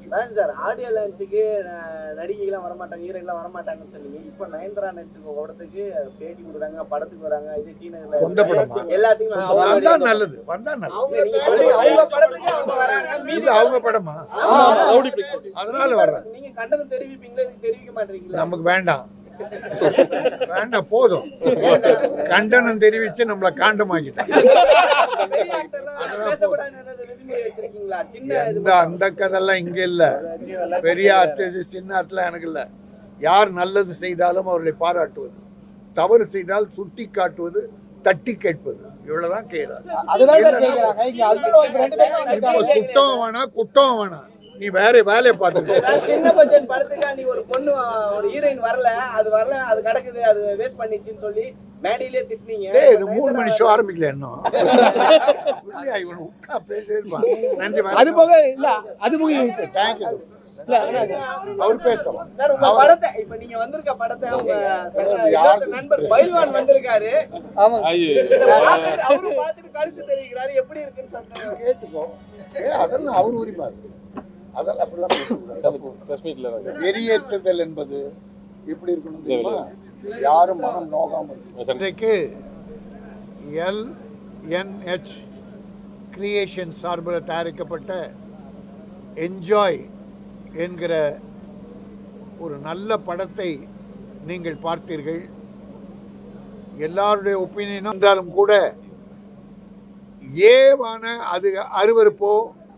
Sir audio லான்ச்சுக்கு நடிகைகள்லாம் வரமாட்டாங்க, ஹீரோயின்லாம் வரமாட்டாங்கன்னு சொன்னீங்க. இப்போ நயன்தாரா நடிச்சுக்க படத்துக்கு பேட்டி கொடுக்குறாங்க, படத்துக்கு வராங்க. இது டீனர்ல சொந்த படமா எல்லாத்தையும் வந்தா நல்லது, வந்தா நல்லது. அவங்க படத்துக்கு அவங்க வராங்க, இது அவங்க படமா, அதனால வர்றாங்க. நீங்க கண்டனம் தெரிவிப்பீங்களா? இதுக்கு தெரிவிக்க மாட்டீங்களா? நமக்கு வேண்டாம், வேண்டாம், போதும். கண்டனம் தெரிவிச்சு நம்மள காண்டமாக்கிட்டாங்க. அந்த கதெல்லாம் இங்க இல்ல. பெரிய ஆர்டிஸ்ட் சின்ன ஆர்ட்லாம் எனக்கு இல்ல. யார் நல்லது செய்தாலும் அவர்களை பாராட்டுவது, தவறு செய்தால் சுட்டி காட்டுவது, தட்டி கேட்பது, இவ்வளவுதான் கேட்கிறாங்க. சுட்டம் வேணா குட்டம் வேணா, நீ வேற வேலையை பார்த்துக்க. சின்ன பட்ஜெட் படத்துக்கு நீ ஒரு பொண்ணு ஒரு ஹீரோயின் வரல, அது கிடக்குது, அது வேஸ்ட் பண்ணிச்சுன்னு சொல்லி மேடையிலே திட்டினீங்க. இது 3 மணி ஷோ ஆரம்பிக்கல இன்னும். இவனை விட்டா பேசிருப்பான். நன்றி. அது போக இல்ல, அது போக தேங்க்யூ. அவர் பேசலாம். உங்க படத்தை இப்ப நீங்க வந்திருக்க படத்தை உங்க நண்பர் பைல்வான் வந்திருக்காரு. ஆமா, அவரு பார்த்துட்டு கருத்து தெரிவிக்கிறாரு, எப்படி இருக்குன்னு சொல்றாரு. கேட்டுக்கோ. அதெல்லாம் அவர் உரிப்பாரு. அதெல்லாம் அப்படிலாம் வெறியேற்றுதல் என்பது எப்படி இருக்கணும் தெரியுமா? யாரும் மனம் நோகாம இருக்கும். இன்றைக்கு LNH கிரியேஷன் சார்பில் தயாரிக்கப்பட்ட என்ஜாய் என்கிற ஒரு நல்ல படத்தை நீங்கள் பார்த்தீர்கள். எல்லாருடைய ஒப்பீனியனும் இருந்தாலும் கூட ஏவான அது அருவருப்போ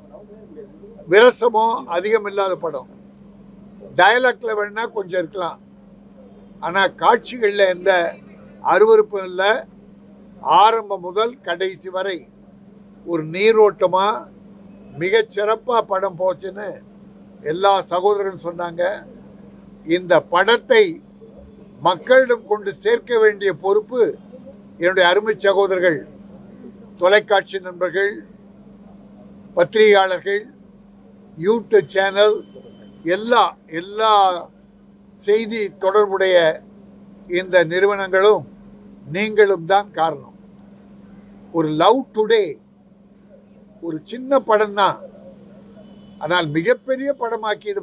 விரசமோ அதிகம் இல்லாத படம். டயலாக்ல வேணா கொஞ்சம் இருக்கலாம், ஆனால் காட்சிகளில் எந்த அருவருப்பும் இல்லை. ஆரம்பம் முதல் கடைசி வரை ஒரு நீரோட்டமாக மிகச்சிறப்பாக படம் போச்சுன்னு எல்லா சகோதரர்களும் சொன்னாங்க. இந்த படத்தை மக்களிடம் கொண்டு சேர்க்க வேண்டிய பொறுப்பு என்னுடைய அருமை சகோதரர்கள், தொலைக்காட்சி நண்பர்கள், பத்திரிகையாளர்கள், யூடியூப் சேனல், எல்லா செய்தி தொடர்புடைய இந்த நிறுவனங்களும் நீங்களும் தான் காரணம். ஒரு லவ் டுடே ஒரு சின்ன படம் தான், ஆனால் மிகப்பெரிய படமாக்கியது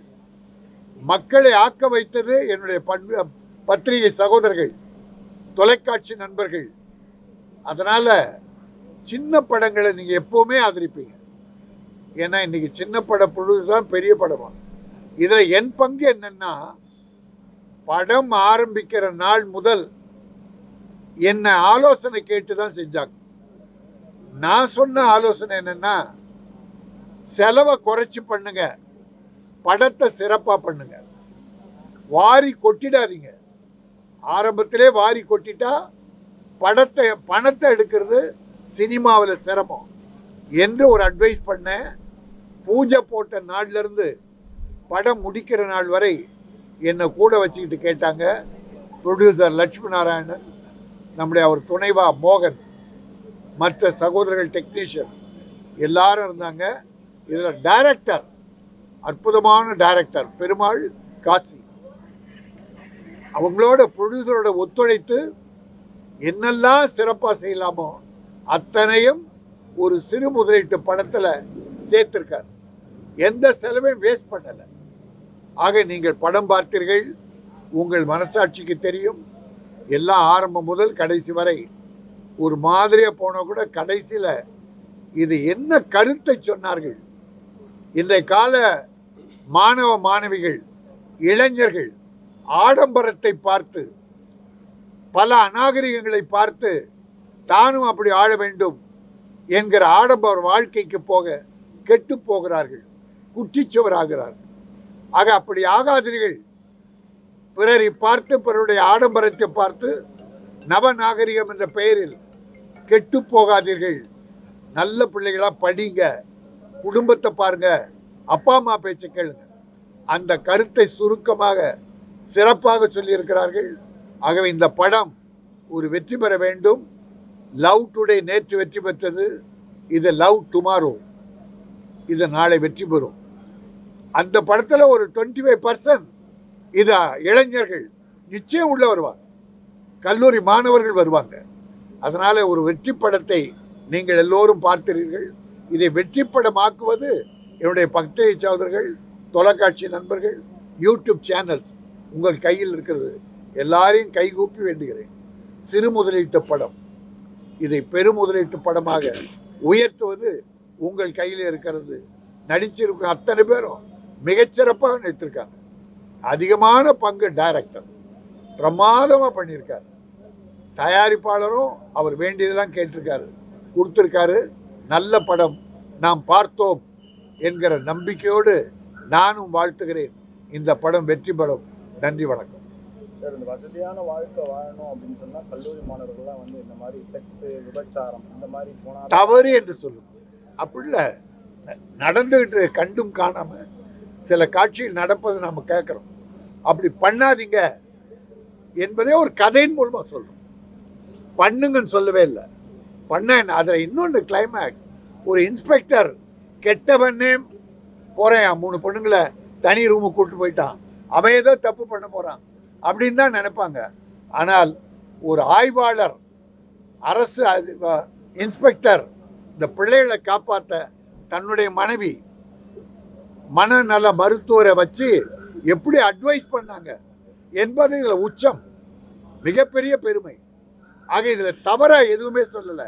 மக்களை ஆக்க வைத்தது என்னுடைய பத்திரிகை சகோதரர்கள், தொலைக்காட்சி நண்பர்கள். அதனால சின்ன படங்களை நீங்க எப்பவுமே ஆதரிப்பீங்க. ஏன்னா இன்னைக்கு சின்ன பட ப்ரொடியூசர் தான் பெரிய படமா. இதுல என் பங்கு என்னன்னா, படம் ஆரம்பிக்கிற நாள் முதல் என்ன ஆலோசனை கேட்டு தான் செஞ்சாங்க. நான் சொன்ன ஆலோசனை என்னன்னா, செலவை குறைச்சி பண்ணுங்க, படத்தை சிறப்பா பண்ணுங்க, வாரி கொட்டிடாதீங்க. ஆரம்பத்திலே வாரி கொட்டிட்டா பணத்தை எடுக்கிறது சினிமாவில் சிரமம் என்று ஒரு அட்வைஸ் பண்ணேன். பூஜை போட்ட நாள்ல இருந்து படம் முடிக்கிற நாள் வரை என்னை கூட வச்சுக்கிட்டு கேட்டாங்க. ப்ரொடியூசர் லட்சுமி நாராயணன், நம்முடைய அவர் துணைவா மோகன், மற்ற சகோதரர்கள், டெக்னீஷியன் எல்லாரும் இருந்தாங்க. இதில் டைரக்டர், அற்புதமான டைரக்டர் பெருமாள் காசி, அவங்களோட ப்ரொடியூசரோட ஒத்துழைத்து என்னெல்லாம் சிறப்பாக செய்யலாமோ அத்தனையும் ஒரு சிறு முதலீட்டு படத்தில் சேர்த்திருக்கார். எந்த செலவையும் வேஸ்ட் பண்ணலை. ஆக நீங்கள் படம் பார்த்தீர்கள், உங்கள் மனசாட்சிக்கு தெரியும். எல்லாம் ஆரம்பம் முதல் கடைசி வரை ஒரு மாதிரியாக போனால் கூட கடைசியில் இது என்ன கருத்தை சொன்னார்கள். இந்த கால மாணவ மாணவிகள், இளைஞர்கள் ஆடம்பரத்தை பார்த்து, பல அநாகரிகங்களை பார்த்து தானும் அப்படி ஆள வேண்டும் என்கிற ஆடம்பர வாழ்க்கைக்கு போக கெட்டு போகிறார்கள், குட்டிச்சுவராகிறார்கள். ஆக அப்படி ஆகாதீர்கள். பிறரை பார்த்து, பிறருடைய ஆடம்பரத்தை பார்த்து நவநாகரிகம் என்ற பெயரில் கெட்டு போகாதீர்கள். நல்ல பிள்ளைகளா படிங்க, குடும்பத்தை பாருங்க, அப்பா அம்மா பேச்சை கேளுங்க. அந்த கருத்தை சுருக்கமாக சிறப்பாக சொல்லியிருக்கிறார்கள். ஆகவே இந்த படம் ஒரு வெற்றி பெற வேண்டும். லவ் டுடே நேற்று வெற்றி பெற்றது, இது லவ் டுமாரோ, இது நாளை வெற்றி பெறும். அந்த படத்தில் ஒரு 25% இது இளைஞர்கள் நிச்சயம் உள்ள வருவாங்க, கல்லூரி மாணவர்கள் வருவாங்க. அதனால ஒரு வெற்றி படத்தை நீங்கள் எல்லோரும் பார்க்கிறீர்கள். இதை வெற்றி படமாக்குவது என்னுடைய பக்தியை சகோதரர்கள், தொலைக்காட்சி நண்பர்கள், யூடியூப் சேனல்ஸ் உங்கள் கையில் இருக்கிறது. எல்லாரையும் கைகூப்பி வேண்டுகிறேன். சிறு முதலீட்டு படம் இதை பெரு முதலீட்டு படமாக உயர்த்துவது உங்கள் கையில் இருக்கிறது. நடிச்சிருக்க அத்தனை பேரும் மிகச்சிறப்பாக நடித்திருக்காங்க. அதிகமான பங்கு டைரக்டர் பிரமாதமாக பண்ணியிருக்காரு. தயாரிப்பாளரும் அவர் வேண்டியதெல்லாம் கேட்டிருக்காரு, கொடுத்துருக்காரு. நல்ல படம் நாம் பார்த்தோம் என்கிற நம்பிக்கையோடு நானும் வாழ்த்துகிறேன். இந்த படம் வெற்றி படம். நன்றி, வணக்கம். சார், இந்த வசதியான வாழ்க்கை வாழணும் அப்படின்னு சொன்னால் கல்லூரி மாணவர்கள்லாம் வந்து இந்த மாதிரி செக்ஸு, விபச்சாரம் இந்த மாதிரி போனால் தவறு என்று சொல்லுங்க. அப்படி இல்லை, நடந்துகிட்டு கண்டும் காணாமல் சில காட்சிகள் நடப்பதை நாம் கேட்குறோம். அப்படி பண்ணாதீங்க என்பதே ஒரு கதையின் மூலமாக சொல்கிறோம். பண்ணுங்கன்னு சொல்லவே இல்லை. பண்ண அதில் இன்னொன்று கிளைமேக்ஸ், ஒரு இன்ஸ்பெக்டர் கெட்டவனே போகிறேன் 3 பொண்ணுங்களை தனி ரூமுக்கு கூப்பிட்டு போயிட்டான், அவன் ஏதோ தப்பு பண்ண போகிறான் அப்படின்னு தான் நினைப்பாங்க. ஆனால் ஒரு ஆய்வாளர், அரசு இன்ஸ்பெக்டர் இந்த பிள்ளைகளை காப்பாற்ற தன்னுடைய மனைவி மனநல மருத்துவரை வச்சு எப்படி அட்வைஸ் பண்ணாங்க என்பது இதில் உச்சம், மிகப்பெரிய பெருமை. ஆக இதில் தவறாக எதுவுமே சொல்லலை.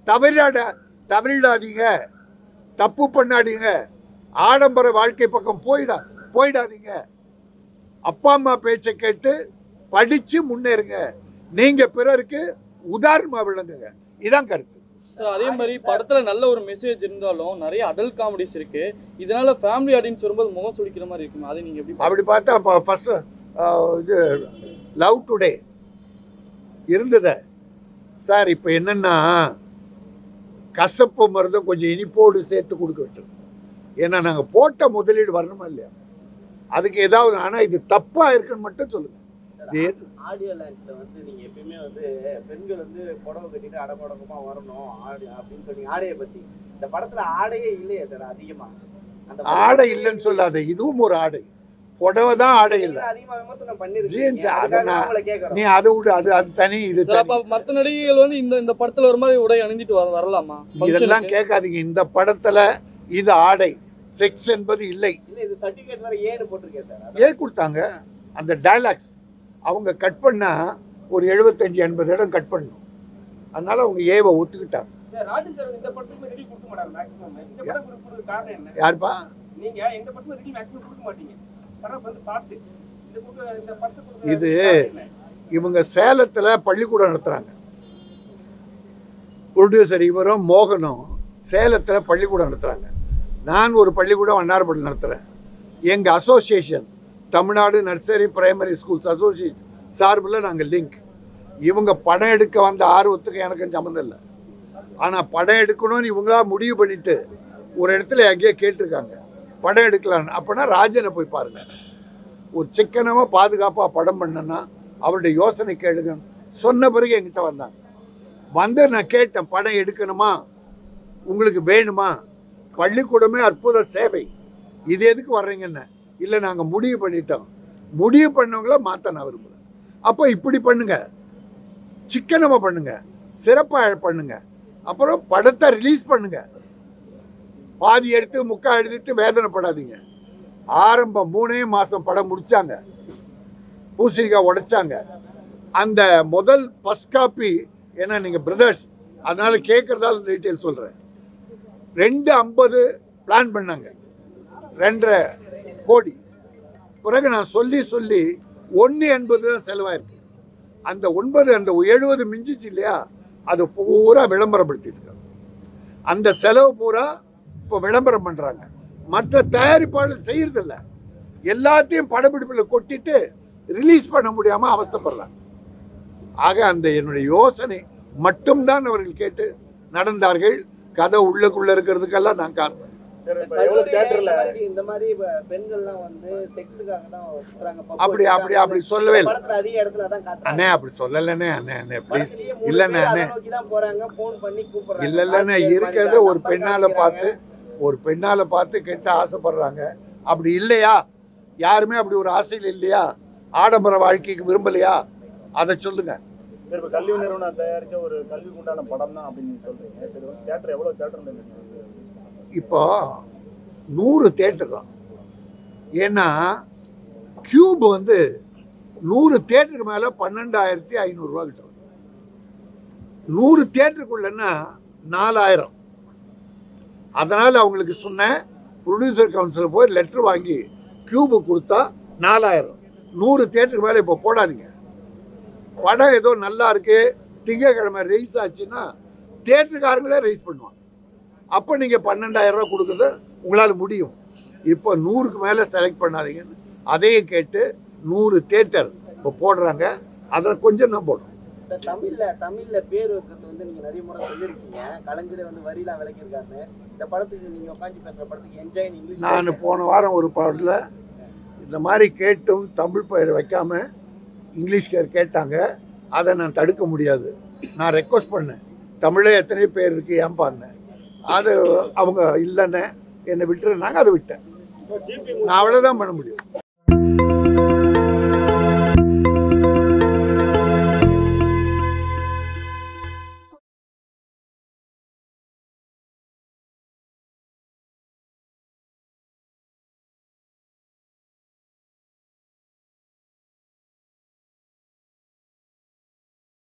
தவறிடாதீங்க, தப்பு பண்ணாதீங்க, ஆடம்பர வாழ்க்கை பக்கம் போயிடாதீங்க. அப்பா அம்மா பேச்சை கேட்டு படித்து முன்னேறுங்க. நீங்கள் பிறருக்கு உதாரணமாக விளங்குங்க. இதான் கருத்து. சார், அதே மாதிரி படத்தில் நல்ல ஒரு மெசேஜ் இருந்தாலும் நிறைய அடல்ட் காமெடிஸ் இருக்கு. இதனால ஃபேமிலி ஆடியன்ஸ் வரும்போது முகம் சுளிக்கிற மாதிரி இருக்குங்க. அதை நீங்கள் எப்படி அப்படி பார்த்தா இப்போ ஃபர்ஸ்ட் இது லவ் டுடே இருந்தது சார். இப்போ என்னென்னா கசப்பு மருந்தும் கொஞ்சம் இனிப்போடு சேர்த்து கொடுக்க விட்டுருங்க. ஏன்னா நாங்கள் போட்ட முதலீடு வரணுமா இல்லையா, அதுக்கு ஏதாவது. ஆனால் இது தப்பாக இருக்குன்னு மட்டும் சொல்லுங்கள். ஆடியோ லான்ச்ல வந்து நீங்க எப்பயுமே வந்து பெண்கள் வந்து புடவை கட்டிட்டு அடப்படக்கமா வரணும் ஆடி அப்படின்னு சொன்னீங்க. ஆடையை பத்தி இந்த படத்துல ஆடையே இல்லையே சார். அதிகமா அந்த ஆடை இல்லைன்னு சொல்லாத, இதுவும் ஒரு ஆடை. புடவை தான் ஆடை இல்லை. அதிகமா விமர்சனம் பண்ணிருக்கீங்க. நீ அதை விடு, அது தனி. இது மற்ற நடிகைகள் வந்து இந்த படத்துல ஒரு மாதிரி உடை அணிஞ்சிட்டு வரலாமா? இதெல்லாம் கேட்காதீங்க. இந்த படத்துல இது ஆடை, செக்ஸ் என்பது இல்லை. இது சர்டிபிகேட் வேற ஏன்னு போட்டிருக்கேன் சார். ஏன் கொடுத்தாங்க? அந்த டயலாக்ஸ் அவங்க கட் பண்ணா ஒரு 75-80 இடம் கட் பண்ணணும். அதனால அவங்க ஏவை ஒத்துக்கிட்டாங்க. ராஜன் சார் இந்த படத்துக்கு ரெடி கொடுக்க மாட்டாங்க மேக்ஸிமம். இந்த படம் கொடுக்கிறது காரணம் என்ன? யாருப்பா? நீங்க எந்த படத்துக்கு ரெடி மேக்ஸிமம் கொடுக்க மாட்டீங்க. படம் வந்து பார்த்து இந்த படத்துக்கு இது இவங்க சேலத்துல பள்ளிக்கூடம் நடத்துறாங்க. ப்ரொடியூசர் இவரும் மோகனும் சேலத்துல பள்ளிக்கூடம் நடத்துறாங்க. நான் ஒரு பள்ளிக்கூடம் வண்ணாரப்பட்டில் நடத்துறேன். எங்க association, Tamil Nadu nursery primary schools association சார்பில் நாங்கள் லிங்க். இவங்க படம் எடுக்க வந்த ஆர்வத்துக்கு எனக்கு சம்மந்தம் இல்லை. ஆனால் படம் எடுக்கணும்னு இவங்களா முடிவு பண்ணிட்டு ஒரு இடத்துல எங்கேயோ கேட்டிருக்காங்க படம் எடுக்கலான்னு. அப்போனா ராஜனை போய் பாருங்கள். ஒரு சிக்கனமாக பாதுகாப்பாக படம் பண்ணனா அவருடைய யோசனை கேளுங்க சொன்ன பிறகு என்கிட்ட வந்தாங்க. வந்து நான் கேட்டேன், படம் எடுக்கணுமா, உங்களுக்கு வேணுமா? பள்ளிக்கூடமே அற்புத சேவை, இது எதுக்கு வர்றீங்கன்னு. இல்லை, நாங்கள் முடிவு பண்ணிட்டோம். முடிவு பண்ணவங்கள மாற்ற நான் விரும்புகிறேன். அப்போ இப்படி பண்ணுங்க, சிக்கனமாக பண்ணுங்க, சிறப்பாக பண்ணுங்க. அப்புறம் படத்தை ரிலீஸ் பண்ணுங்க. பாதி எடுத்து முக்கால் எடுத்துட்டு வேதனைப்படாதீங்க. ஆரம்பம் 3 மாதம் படம் முடிச்சாங்க, பூசணிக்காய் உடைச்சாங்க. அந்த முதல் ஃபர்ஸ்ட் காப்பி, ஏன்னா நீங்கள் பிரதர்ஸ் அதனால கேட்குறதால டீட்டெயில் சொல்கிறேன். 250 பிளான் பண்ணாங்க, 2.5 கோடி. பிறகு நான் சொல்லி 180 தான் செலவாயிருக்கு. அந்த 9 அந்த 70 மிஞ்சிச்சு இல்லையா, அது பூரா விளம்பரப்படுத்திட்டு அந்த செலவு பூரா இப்போ விளம்பரம் பண்ணுறாங்க. மற்ற தயாரிப்பாளர் செய்யறதில்ல, எல்லாத்தையும் படப்பிடிப்பில் கொட்டிட்டு ரிலீஸ் பண்ண முடியாமல் அவஸ்தைப்படுறாங்க. ஆக அந்த என்னுடைய யோசனை மட்டும்தான் அவர்கள் கேட்டு நடந்தார்கள். கதை உள்ளுக்குள்ள இருக்கிறதுக்கெல்லாம் நான் காரணம். அப்படி சொல்லவே இல்லை அண்ணே, அப்படி சொல்லலண்ணே. அண்ணே ப்ளீஸ், இல்லண்ணே அண்ணே, இல்லைண்ணே. இருக்கிறத ஒரு பெண்ணால பார்த்து கெட்ட ஆசைப்படுறாங்க. அப்படி இல்லையா? யாருமே அப்படி ஒரு ஆசையில் இல்லையா? ஆடம்பர வாழ்க்கைக்கு விரும்பலையா? அதை சொல்லுங்க. கல்வி நிறுவனம் தயாரிச்ச ஒரு கல்விக்கு உண்டான படம் தான் அப்படின்னு சொல்றீங்க. தியேட்டர் எவ்வளவு தியேட்டர் இப்போ 100 தேட்டர் தான். ஏன்னா கியூப் வந்து 100 தேட்டருக்கு மேலே 12,500 ரூபா கிட்ட வரும். 100 தேட்டருக்குள்ளன்னா 4000. அதனால் அவங்களுக்கு சொன்னேன், ப்ரொடியூசர் கவுன்சில் போய் லெட்டர் வாங்கி கியூபு கொடுத்தா 4000. 100 தேட்டருக்கு மேலே இப்போ போடாதீங்க. படம் ஏதோ நல்லா இருக்கு, திங்கக்கிழமை ரைஸ் ஆச்சுன்னா தேட்டருக்காரங்களே ரைஸ் பண்ணுவாங்க. அப்போ நீங்கள் 12,000 ரூபா கொடுக்குறது உங்களால் முடியும். இப்போ 100க்கு மேலே செலக்ட் பண்ணாதீங்கன்னு அதையும் கேட்டு 100 தேட்டர் இப்போ போடுறாங்க. அதில் கொஞ்சம் தான் போடும். தமிழ்ல பேர் வைக்கிறது வந்து நீங்க நிறைய முறை சொல்லியிருக்கீங்க. கலைஞரே வந்து வரிலாம் விளக்கியிருக்காங்க. இந்த படத்துக்கு நீங்க உட்காந்து பேசுற படத்துக்கு என்ஜாய் இங்கிலீஷ். நான் போன வாரம் ஒரு படத்தில் இந்த மாதிரி கேட்டும் தமிழ் பெயர் வைக்காம இங்கிலீஷ் பேர் கேட்டாங்க. அதை நான் தடுக்க முடியாது. நான் ரெக்வஸ்ட் பண்ணேன், தமிழே எத்தனை பேர் இருக்கு ஏன் பாருனேன். அது அவங்க இல்லைன்னு என்னை விட்டுருந்தாங்க, அதை விட்டேன். நான் அவ்வளோதான் பண்ண முடியும்.